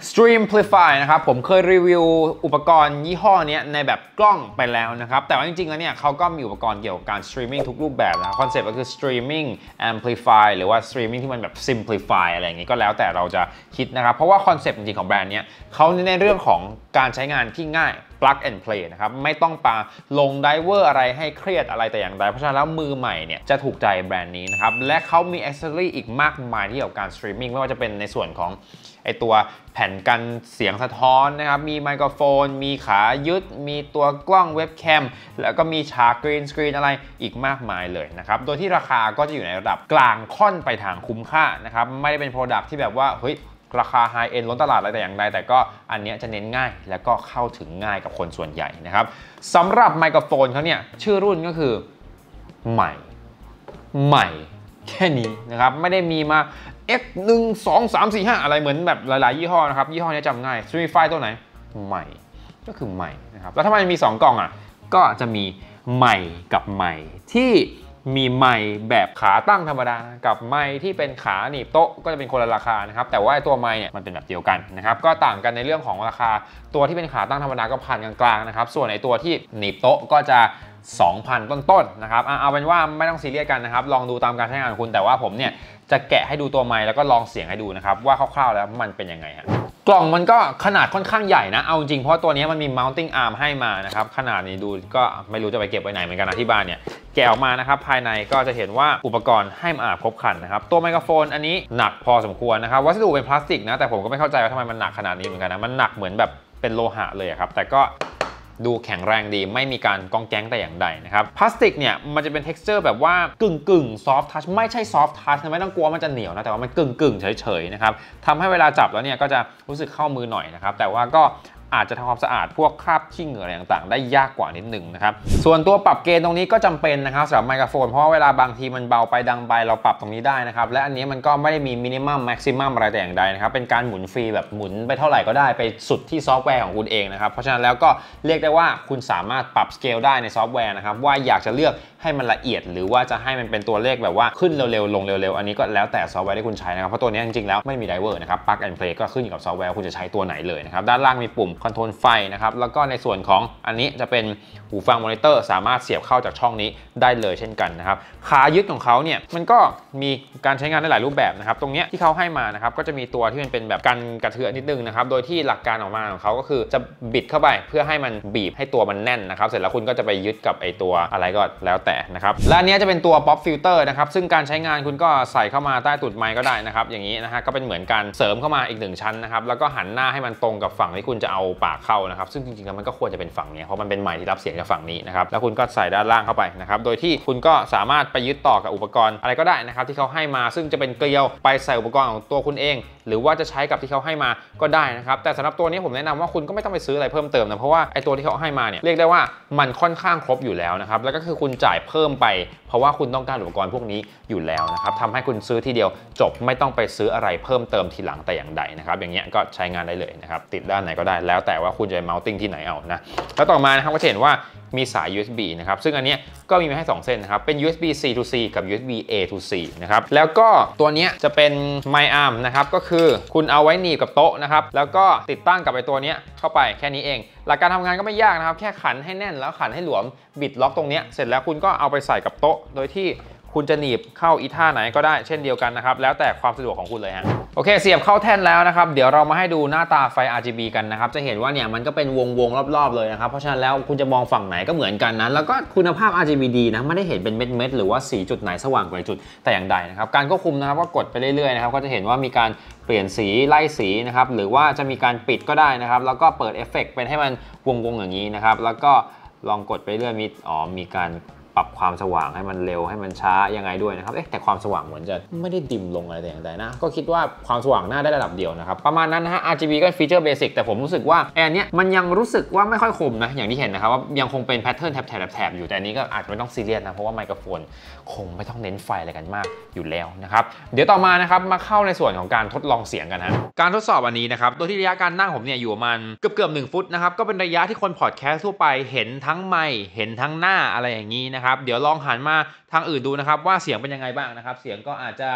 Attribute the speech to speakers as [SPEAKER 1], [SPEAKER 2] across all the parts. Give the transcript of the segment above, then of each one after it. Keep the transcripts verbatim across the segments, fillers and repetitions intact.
[SPEAKER 1] Streamplify นะครับผมเคยรีวิวอุปกรณ์ยี่ห้อนี้ในแบบกล้องไปแล้วนะครับแต่ว่าจริงๆแล้วเนี่ยเขาก็มีอุปกรณ์เกี่ยวกับการ streaming ทุกรูปแบบนะคอนเซ็ปต์ก็คือ streaming amplify หรือว่า streaming ที่มันแบบ simplify อะไรอย่างงี้ก็แล้วแต่เราจะคิดนะครับเพราะว่าคอนเซ็ปต์จริงๆของแบรนด์นี้เขาเน้นในเรื่องของการใช้งานที่ง่าย plug and play นะครับไม่ต้องปาลงไดเวอร์อะไรให้เครียดอะไรแต่อย่างใดเพราะฉะนั้นแล้วมือใหม่เนี่ยจะถูกใจแบรนด์นี้นะครับและเขามี accessory อีกมากมายที่เกี่ยวกับการ streaming ไม่ว่าจะเป็นในส่วนของไอตัวแผ่นกันเสียงสะท้อนนะครับมีไมโครโฟนมีขายึดมีตัวกล้องเว็บแคมแล้วก็มีฉากกรีนสกรีนอะไรอีกมากมายเลยนะครับโดยที่ราคาก็จะอยู่ในระดับกลางค่อนไปทางคุ้มค่านะครับไม่ได้เป็น Product ที่แบบว่าเฮ้ยราคาไฮเอ็นล้นตลาดอะไรแต่อย่างใดแต่ก็อันนี้จะเน้นง่ายแล้วก็เข้าถึงง่ายกับคนส่วนใหญ่นะครับสำหรับไมโครโฟนเขาเนี่ยชื่อรุ่นก็คือใหม่ใหม่แค่นี้นะครับไม่ได้มีมา X หนึ่ง สอง สาม สี่ ห้าอะไรเหมือนแบบหลายๆยี่ห้อนะครับยี่ห้อนี้จำง่าย Streamify ตัวไหนใหม่ก็คือใหม่นะครับแล้วทำไมมีสองกล่องอ่ะก็จะมีใหม่กับใหม่ที่มีไมค์แบบขาตั้งธรรมดากับไมค์ที่เป็นขาหนีบโต๊ะก็จะเป็นคนละราคานะครับแต่ว่าตัวไมค์เนี่ยมันเป็นแบบเดียวกันนะครับก็ต่างกันในเรื่องของราคาตัวที่เป็นขาตั้งธรรมดาก็พันกลางๆนะครับส่วนในตัวที่หนีบโต๊ะก็จะ สองพัน ต้นๆนะครับเอาเป็นว่าไม่ต้องซีเรียสกันนะครับลองดูตามการใช้งานของคุณแต่ว่าผมเนี่ยจะแกะให้ดูตัวไมค์แล้วก็ลองเสียงให้ดูนะครับว่าคร่าวๆแล้วมันเป็นยังไงฮะกล่องมันก็ขนาดค่อนข้างใหญ่นะเอาจริงเพราะตัวนี้มันมี mounting arm ให้มานะครับขนาดนี้ดูก็ไม่รู้จะไปเก็บไว้ไหนเหมือนกันนะที่บ้านเนี่ยแกะออกมานะครับภายในก็จะเห็นว่าอุปกรณ์ให้มาครบครันนะครับตัวไมโครโฟนอันนี้หนักพอสมควรนะครับวัสดุเป็นพลาสติกนะแต่ผมก็ไม่เข้าใจว่าทำไมมันหนักขนาดนี้เหมือนกันนะมันหนักเหมือนแบบเป็นโลหะเลยครับแต่ก็ดูแข็งแรงดีไม่มีการกองแก๊งแต่อย่างใดนะครับพลาสติกเนี่ยมันจะเป็น texture แบบว่ากึ่งกึ่ง soft touch ไม่ใช่ soft touch นะไม่ต้องกลัวมันจะเหนียวนะแต่ว่ามันกึ่งกึ่งเฉยๆนะครับทำให้เวลาจับแล้วเนี่ยก็จะรู้สึกเข้ามือหน่อยนะครับแต่ว่าก็อาจจะทำความสะอาดพวกคราบขี้เหงื่ออะไรต่างๆได้ยากกว่านิดหนึ่งนะครับส่วนตัวปรับเกณฑ์ตรงนี้ก็จำเป็นนะครับสำหรับไมโครโฟนเพราะว่าเวลาบางทีมันเบาไปดังไปเราปรับตรงนี้ได้นะครับและอันนี้มันก็ไม่ได้มีมินิมัมแม็กซิมัมอะไรแต่อย่างใดนะครับเป็นการหมุนฟรีแบบหมุนไปเท่าไหร่ก็ได้ไปสุดที่ซอฟต์แวร์ของคุณเองนะครับเพราะฉะนั้นแล้วก็เรียกได้ว่าคุณสามารถปรับสเกลได้ในซอฟต์แวร์นะครับว่าอยากจะเลือกให้มันละเอียดหรือว่าจะให้มันเป็นตัวเลขแบบว่าขึ้นเร็วๆลงเร็วๆอันนี้ก็แล้วแต่ซอฟต์แวร์ที่คุณใช้นะครับเพราะตัวนี้จริงๆแล้วไม่มีไดเวอร์นะครับ plug and play ก็ขึ้นอยู่กับซอฟต์แวร์คุณจะใช้ตัวไหนเลยนะครับด้านล่างมีปุ่มคอนโทรลไฟนะครับแล้วก็ในส่วนของอันนี้จะเป็นหูฟังมอนิเตอร์สามารถเสียบเข้าจากช่องนี้ได้เลยเช่นกันนะครับขายึดของเขาเนี่ยมันก็มีการใช้งานได้หลายรูปแบบนะครับตรงนี้ที่เขาให้มานะครับก็จะมีตัวที่มันเป็นแบบกันกระเทือนนิดนึงนะครับโดยที่หลักการออกมาของเขาก็คือจะบิดเข้าไปเพื่อให้มันบีบให้ตัวมันแน่นนะครับเสร็จแล้วคุณก็จะไปยึดกับไอตัวอะไรก็แล้วแต่นะครับและอันนี้จะเป็นตัว pop filter นะครับซึ่งการใช้งานคุณก็ใส่เข้ามาใต้ตูดไมค์ก็ได้นะครับอย่างนี้นะฮะก็เป็นเหมือนการเสริมเข้ามาอีกหนึ่งชั้นนะครับแล้วก็หันหน้าให้มันตรงกับฝั่งที่คุณจะเอาปากเข้านะครับซึ่งจริงๆแล้วมันก็ควรจะเป็นฝั่งนี้เพราะมันเป็นไมค์ที่รับเสียงจากฝั่งนี้นะครับแล้วคุณก็ใส่ด้านล่างเข้าไปนะครับโดยที่คุณก็สามารถไปยึดต่อกับอุปกรณ์อะไรก็ได้นะครับที่เขาให้มาซึ่งจะเป็นเกลียวไปใส่อุปกรณ์ของตัวคุณเองหรือว่าจะใช้กับที่เขาให้มาก็ได้นะครับแต่สำหรับตัวนี้ผมแนะนำว่าคุณก็ไม่ต้องไปซื้ออะไรเพิ่มเติมนะเพราะว่าไอตัวที่เขาให้มาเนี่ยเรียกได้ว่ามันค่อนข้างครบอยู่แล้วนะครับแล้วก็คือคุณจ่ายเพิ่มไปเพราะว่าคุณต้องการอุปกรณ์พวกนี้อยู่แล้วนะครับทำให้คุณซื้อทีเดียวจบไม่ต้องไปซื้ออะไรเพิ่มเติมทีหลังแต่อย่างใดนะครับอย่างเงี้ยก็ใช้งานได้เลยนะครับติดด้านไหนก็ได้แล้วแต่ว่าคุณจะ mounting ที่ไหนเอานะแล้วต่อมานะครับก็จะเห็นว่ามีสาย ยู เอส บี นะครับซึ่งอันนี้ก็มีมาให้สองเส้นนะครับเป็น ยู เอส บี ซี to C กับ ยู เอส บี A to C นะครับแล้วก็ตัวนี้จะเป็น My Arm นะครับก็คือคุณเอาไว้หนีบกับโต๊ะนะครับแล้วก็ติดตั้งกับไอ้ตัวนี้เข้าไปแค่นี้เองหลักการทำงานก็ไม่ยากนะครับแค่ขันให้แน่นแล้วขันให้หลวมบิดล็อกตรงนี้เสร็จแล้วคุณก็เอาไปใส่กับโต๊ะโดยที่คุณจะหนีบเข้าอีท่าไหนก็ได้เช่นเดียวกันนะครับแล้วแต่ความสะดวกของคุณเลยฮะโอเคเสียบเข้าแท่นแล้วนะครับเดี๋ยวเรามาให้ดูหน้าตาไฟ อาร์ จี บี กันนะครับจะเห็นว่าเนี่ยมันก็เป็นวงวงรอบๆเลยนะครับเพราะฉะนั้นแล้วคุณจะมองฝั่งไหนก็เหมือนกันนะแล้วก็คุณภาพ อาร์ จี บี ดีนะไม่ได้เห็นเป็นเม็ดๆหรือว่าสีจุดไหนสว่างกว่าจุดแต่อย่างใดนะครับการควบคุมนะครับก็กดไปเรื่อยๆนะครับก็จะเห็นว่ามีการเปลี่ยนสีไล่สีนะครับหรือว่าจะมีการปิดก็ได้นะครับแล้วก็เปิดเอฟเฟกต์เป็นให้มันวงๆอย่างนี้นะครับแล้วก็ลองกดไปเรื่อยมีอ๋อมีการปรับความสว่างให้มันเร็วให้มันช้ายังไงด้วยนะครับเอ๊ะแต่ความสว่างเหมือนจะไม่ได้ดิมลงอะไรแต่อย่างใดนะก็คิดว่าความสว่างน่าได้ระดับเดียวนะครับประมาณนั้นนะฮะ อาร์ จี บี ก็ฟีเจอร์เบสิกแต่ผมรู้สึกว่าแอนเนี้ยมันยังรู้สึกว่าไม่ค่อยคมนะอย่างที่เห็นนะครับว่ายังคงเป็นแพทเทิร์นแถบๆแถบๆอยู่แต่อันนี้ก็อาจจะไม่ต้องซีเรียสนะเพราะว่าไมโครโฟนคงไม่ต้องเน้นไฟอะไรกันมากอยู่แล้วนะครับเดี๋ยวต่อมานะครับมาเข้าในส่วนของการทดลองเสียงกันฮะการทดสอบอันนี้นะครับโดยที่ระยะการนั่งผมเนี่ยอยู่ประมาณเกือบเกือบหนึ่งฟุตนะครับก็เป็นระยะที่คนพอดแคสต์ทั่วไปเห็นทั้งไมค์เห็นทั้งหน้าอะไรอย่างนี้นะครับเดี๋ยวลองหันมาทางอื่นดูนะครับว่าเสียงเป็นยังไงบ้างนะครับเสียงก็อาจจะ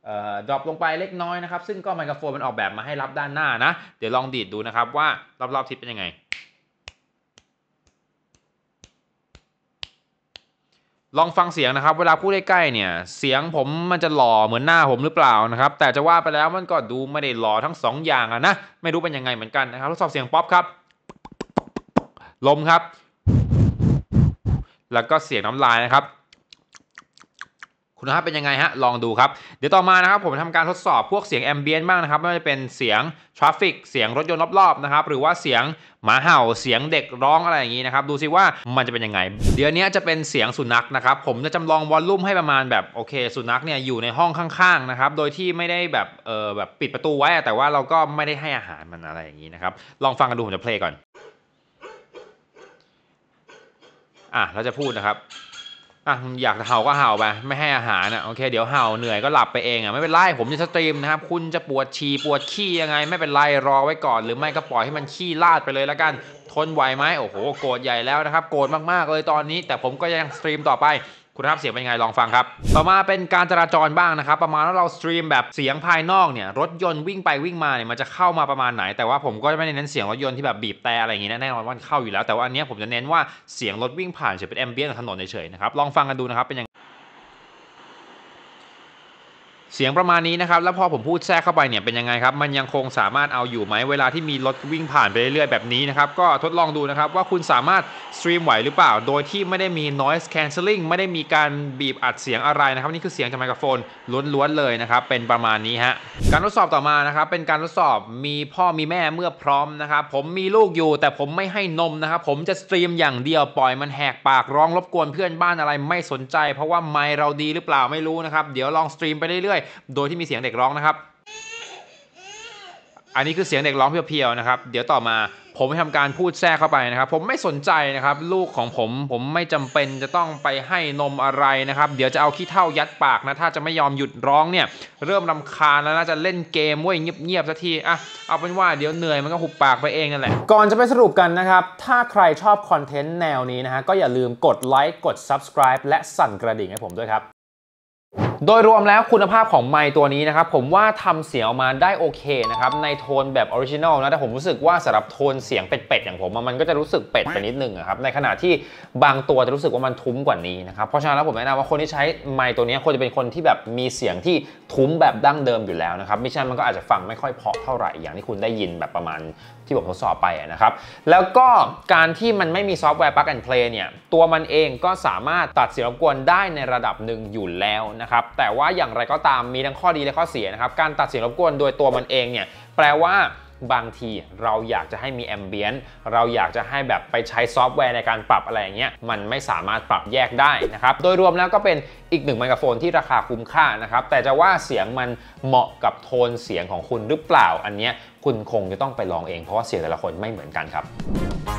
[SPEAKER 1] ดรอปลงไปเล็กน้อยนะครับซึ่งก็ไมโครโฟนมันออกแบบมาให้รับด้านหน้านะเดี๋ยวลองดีดดูนะครับว่ารอบๆทิศเป็นยังไงลองฟังเสียงนะครับเวลาพูดใกล้ๆเนี่ยเสียงผมมันจะหล่อเหมือนหน้าผมหรือเปล่านะครับแต่จะว่าไปแล้วมันก็ดูไม่ได้หล่อทั้งสองอย่างอะนะไม่รู้เป็นยังไงเหมือนกันนะครับทดสอบเสียงป๊อปครับลมครับแล้วก็เสียงน้ำลายนะครับคุณภาพเป็นยังไงฮะลองดูครับเดี๋ยวต่อมานะครับผมทำการทดสอบพวกเสียงแอมเบียนต์บ้างนะครับไม่ว่าจะเป็นเสียงทราฟฟิกเสียงรถยนต์รอบๆนะครับหรือว่าเสียงหมาเห่าเสียงเด็กร้องอะไรอย่างนี้นะครับดูซิว่ามันจะเป็นยังไงเดี๋ยวนี้จะเป็นเสียงสุนัขนะครับผมจะจำลองวอลลุ่มให้ประมาณแบบโอเคสุนัขเนี่ยอยู่ในห้องข้างๆนะครับโดยที่ไม่ได้แบบเออแบบปิดประตูไว้แต่ว่าเราก็ไม่ได้ให้อาหารมันอะไรอย่างนี้นะครับลองฟังกันดูผมจะเพลย์ก่อนอ่ะเราจะพูดนะครับอ่ะอยากเห่าก็เห่าไปไม่ให้อาหารอ่ะโอเคเดี๋ยวเห่าเหนื่อยก็หลับไปเองอ่ะไม่เป็นไรผมจะสตรีมนะครับคุณจะปวดฉี่ปวดขี้ยังไงไม่เป็นไรรอไว้ก่อนหรือไม่ก็ปล่อยให้มันขี้ลาดไปเลยแล้วกันทนไหวไหมโอ้โหโกรธใหญ่แล้วนะครับโกรธมากๆเลยตอนนี้แต่ผมก็ยังสตรีมต่อไปคุณภาพเสียงเป็นไงลองฟังครับต่อมาเป็นการจราจรบ้างนะครับประมาณว่าเราสตรีมแบบเสียงภายนอกเนี่ยรถยนต์วิ่งไปวิ่งมาเนี่ยมันจะเข้ามาประมาณไหนแต่ว่าผมก็ไม่ได้เน้นเสียงรถยนต์ที่แบบบีบแต่อะไรอย่างงี้แน่นอนว่าเข้าอยู่แล้วแต่ว่าอันนี้ผมจะเน้นว่าเสียงรถวิ่งผ่านเฉยเป็นแอมเบียนต์ของถนนเฉยๆนะครับลองฟังกันดูนะครับเป็นยังเสียงประมาณนี้นะครับแล้วพอผมพูดแทรกเข้าไปเนี่ยเป็นยังไงครับมันยังคงสามารถเอาอยู่ไหมเวลาที่มีรถวิ่งผ่านไปเรื่อยๆแบบนี้นะครับก็ทดลองดูนะครับว่าคุณสามารถสตรีมไหวหรือเปล่าโดยที่ไม่ได้มี noise cancelling ไม่ได้มีการบีบอัดเสียงอะไรนะครับนี่คือเสียงจากไมโครโฟนล้วนๆเลยนะครับเป็นประมาณนี้ฮะการทดสอบต่อมานะครับเป็นการทดสอบมีพ่อมีแม่เมื่อพร้อมนะครับผมมีลูกอยู่แต่ผมไม่ให้นมนะครับผมจะสตรีมอย่างเดียวปล่อยมันแหกปากร้องรบกวนเพื่อนบ้านอะไรไม่สนใจเพราะว่าไมค์เราดีหรือเปล่าไม่รู้นะครับเดี๋ยวลองสตรีมไปเรื่อยๆโดยที่มีเสียงเด็กร้องนะครับอันนี้คือเสียงเด็กร้องเพียวๆนะครับเดี๋ยวต่อมาผมทำการพูดแทรกเข้าไปนะครับผมไม่สนใจนะครับลูกของผมผมไม่จำเป็นจะต้องไปให้นมอะไรนะครับเดี๋ยวจะเอาขี้เถ้ายัดปากนะถ้าจะไม่ยอมหยุดร้องเนี่ยเริ่มรำคาญแล้วน่าจะเล่นเกมเว้ยเงียบๆสักทีอ่ะเอาเป็นว่าเดี๋ยวเหนื่อยมันก็หุบปากไปเองนั่นแหละก่อนจะไปสรุปกันนะครับถ้าใครชอบคอนเทนต์แนวนี้นะฮะก็อย่าลืมกดไลค์กด ซับสไครบ์ และสั่นกระดิ่งให้ผมด้วยครับโดยรวมแล้วคุณภาพของไมค์ตัวนี้นะครับผมว่าทำเสียงออกมาได้โอเคนะครับในโทนแบบออริจินอลนะแต่ผมรู้สึกว่าสำหรับโทนเสียงเป็ดๆอย่างผมมันก็จะรู้สึกเป็ดไปนิดนึงครับในขณะที่บางตัวจะรู้สึกว่ามันทุ้มกว่านี้นะครับเพราะฉะนั้นแล้วผมแนะนำว่าคนที่ใช้ไมค์ตัวนี้ควรจะเป็นคนที่แบบมีเสียงที่ทุ้มแบบดั้งเดิมอยู่แล้วนะครับไม่ใช่มันก็อาจจะฟังไม่ค่อยเพราะเท่าไหร่อย่างที่คุณได้ยินแบบประมาณที่ผมทดสอบไปนะครับแล้วก็การที่มันไม่มีซอฟต์แวร์ Plug and Play เนี่ยตัวมันเองก็สามารถตัดเสียงรบกวนได้ในระดับหนึ่งอยู่แล้วนะครับแต่ว่าอย่างไรก็ตามมีทั้งข้อดีและข้อเสียนะครับการตัดเสียงรบกวนโดยตัวมันเองเนี่ยแปลว่าบางทีเราอยากจะให้มีแอมเบียนต์เราอยากจะให้แบบไปใช้ซอฟต์แวร์ในการปรับอะไรอย่างเงี้ยมันไม่สามารถปรับแยกได้นะครับโดยรวมแล้วก็เป็นอีกหนึ่งไมโครโฟนที่ราคาคุ้มค่านะครับแต่จะว่าเสียงมันเหมาะกับโทนเสียงของคุณหรือเปล่าอันเนี้ยคุณคงจะต้องไปลองเองเพราะว่าเสียงแต่ละคนไม่เหมือนกันครับ